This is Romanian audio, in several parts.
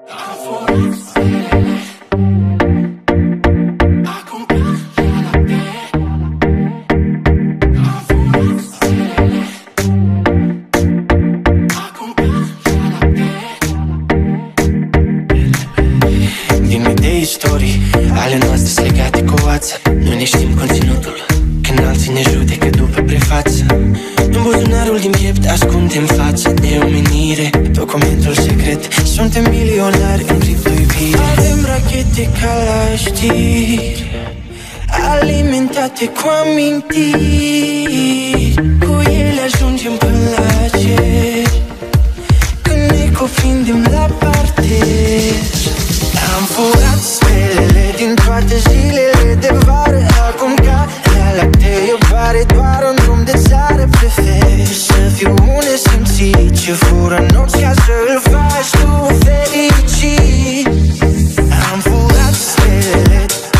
Din idei istorii ale noastre legate cu oață, noi ne știm conținutul când alții ne judecă după prefață. În buzunarul din piept ascundem față de omenire, documentul secret. Suntem milionari în cripto iubire. Avem rachete ca la știri, alimentate cu amintiri. Cu ele ajungem până la cer, când ne cuprindem la parter. Am furat stelele din toate zilele de vară. Acum ca la lacteu pare doar un drum de țară. Prefer să fiu un nesimțit ce fură nopți ca să-l faci tu fericit. Am furat stelele.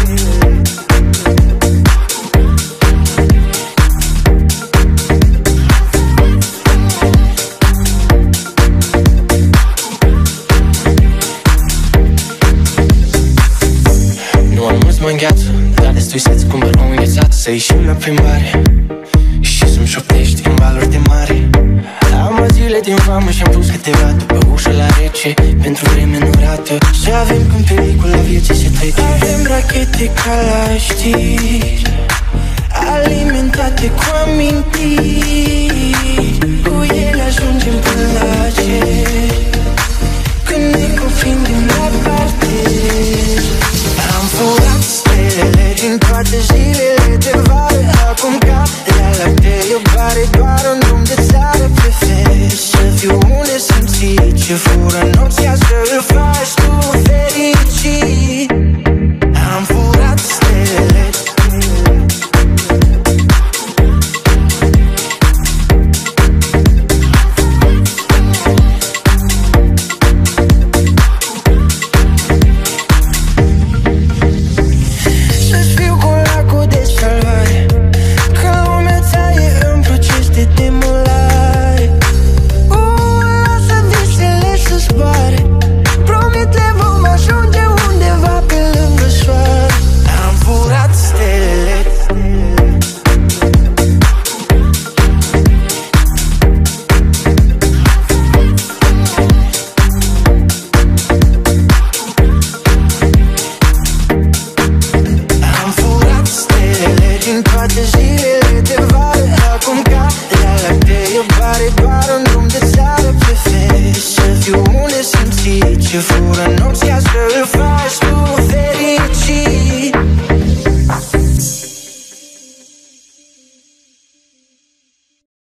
Mă îngheață, dar destui să-ți cumpăr o înghețată. Să ieșim la plimbare și să-mi șoptești în valuri de mare. Am zile din vamă și-am pus câteva după ușă la rece, pentru vreme înurată. Să avem când pelicula vieții se trece. Avem rachete ca la știri, alimentate cu amintiri. Cu ele ajungem până la cer, când ne cuprindem la parter. Am furat stelele din toate zilele de vară. Acum ca la lacteu pare doar un drum de țară. Prefer să fiu un nesimțit ce fură nopți ca să-l faci tu fericit. Am furat stelele. Ce fură nopți ca să-l faci tu